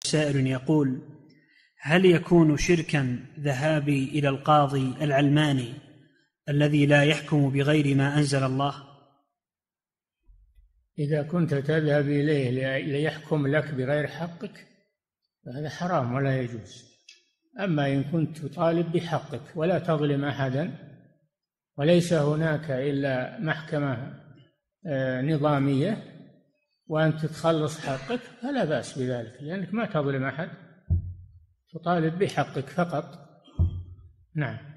سائل يقول: هل يكون شركا ذهابي إلى القاضي العلماني الذي لا يحكم بغير ما أنزل الله؟ إذا كنت تذهب إليه ليحكم لك بغير حقك فهذا حرام ولا يجوز. أما إن كنت تطالب بحقك ولا تظلم أحدا وليس هناك إلا محكمة نظامية وأنت تخلص حقك فلا بأس بذلك، لأنك ما تظلم أحد، تطالب بحقك فقط. نعم.